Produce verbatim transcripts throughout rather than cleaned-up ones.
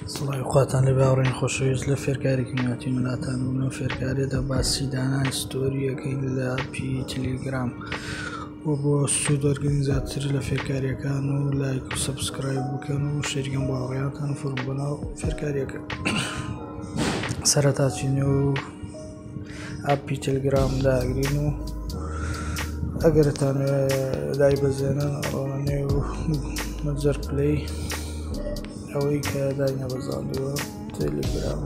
سڵای خواتان لە باوەڕێن خۆشەویست لە فێرکارێکی ناتی وڵاتان و لەم فێرکارێدا باسی دانانی ستۆریەکەین لە ئەپی تەلێگرام و بۆ سوود وەرگریزاتر لە فێرکاریەکان و لایک و سەبسکرایب بکەن و شەریکن بۆ هاوڕێیانتان و فڕم بناو فێرکاریەکە. سەرەتا چینێ و ئەپی تەلێگرام داگرین و ئەگەرتان لای بەزێنن ئەوانێ و مەجەر پلەی ئەوەی کە داینە بەزاندووە تەلێگرام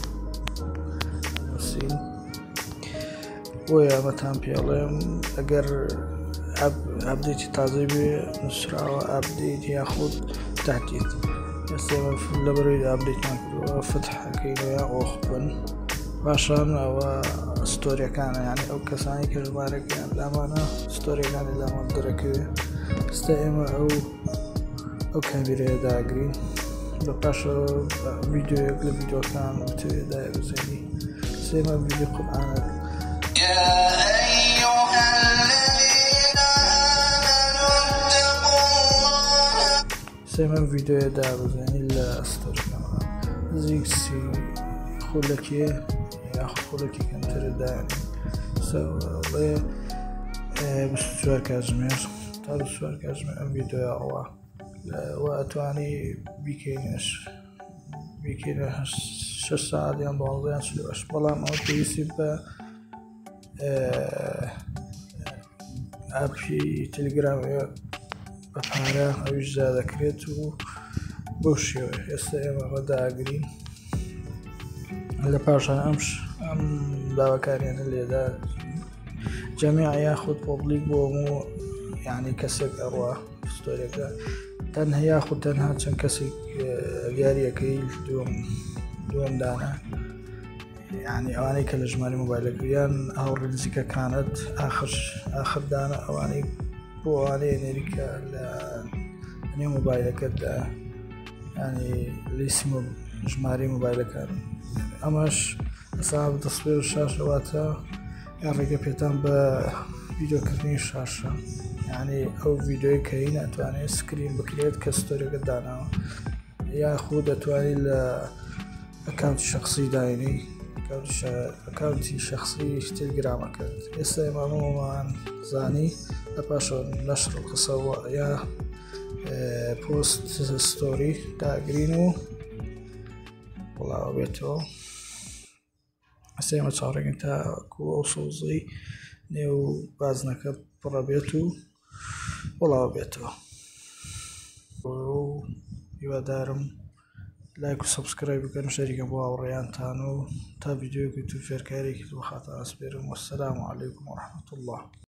نووسین بۆ یامەتان پێڵێم ئەگەر ئەپدێتی تازەی بێ نووسراوە ئەپدێت یاخود تاهدید ئێستا لەبەرەوەی ئەپدێتمان کردووە فتحەکەینەوە یا ئۆخ بن پاشان ئەوە ستۆریەکانە یعنی ئەو کەسانی کە ژمارەکەیان لامانە ستۆریەکانی لامان دەرەکەوێ. ئێستا ئێمە ئەو ئەو کامێرەیە داگرین بە پاشەوە ڤیدیۆیەک لە ڤیدیۆکان بتوێ دای بزێنی سێمە ڤیدیۆ قورئانە سێمە ڤیدیۆیە دابزێنی لە ستۆریەکانەوە نزیکسی خولەکێ یاخود خولەکی کەمترە دایانی سەڵێ بیست و چوار کاتژمێر تا بیست و چوار کاتژمێر ئەم ڤیدیۆیە ئەوە و ئەتوانی بیکەینش بیکەینە شەش سەعات یان دوانزە یان چل و هەشت بەڵام ئەوە پێویستی بە ئەپی تەلێگرامێ بە پارە ئەویش دا دەکرێت و بۆ شێوەیە. ئێستا ئێمە ئەمە داگرین لە پاشان ئەمش ئەم داواکاریانە لێدا جەمیع یاخود پۆبلیک بۆ هەموو یعنی کەسێک ئەڕوا ستۆریەکە تەنها یاخود تەنها چەند کەسێک دیاریەکەی دووەم دانە یعنی ئەوانەی کە لە ژماری مۆبایلەکە یان هاوڕێ نزیکەکانت ئاخر دانە ئەوانەی بۆ ئەوانەیە نێری کە لە نێو مۆبایلەکەتدا ینی لیسی ژمارەی مۆبایلەکان ئەمەش ئەسا دەسپێر و شاشەواتە یان ڕێگە پێتان بە ڤیدیۆکردنی شاشە یعنی ئەو ڤیدیۆی کە هی ناتوانێت سکرین بکرێت کە ستۆریەکە داناوە یاخود دەتوانیت لە ئەکاونتی شەخسی داینی ئەکاونتی شەخسی تەلێگرامەکەت. ئێستا ئێمە هەموومان زانی لە پاشەوە نەشر و قسەوە یا پۆست ستۆری داگرین و وڵاو بێتەوە. ئێستا ئێمە چاوەڕێگرین تاکو ئەو سەوزەی نێو بازنەکە پڕە بێت و وڵاو بێتەوە. هیوادارم لایک و سەبسکرایب بکەن و شەریکە بۆ هاوڕێیانتان و تا ڤیدیۆیەکی تو فێرکارێکی تو خاتان ئەسپێرم. وەسەلامو عەلەیکوم وەڕەحمەتوڵڵاه.